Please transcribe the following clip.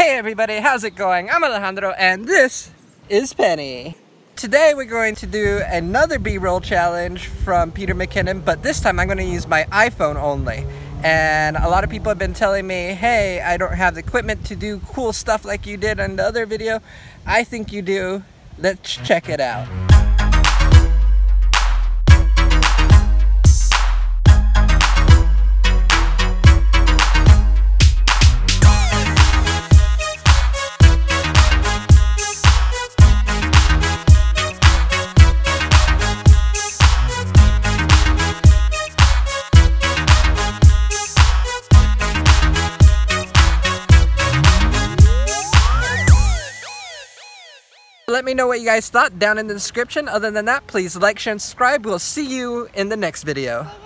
Hey everybody, how's it going? I'm Alejandro and this is Penny. Today we're going to do another B-roll challenge from Peter McKinnon, but this time I'm going to use my iPhone only. And a lot of people have been telling me, hey, I don't have the equipment to do cool stuff like you did in the other video. I think you do. Let's check it out. Let me know what you guys thought down in the description. Other than that, please like, share, and subscribe. We'll see you in the next video.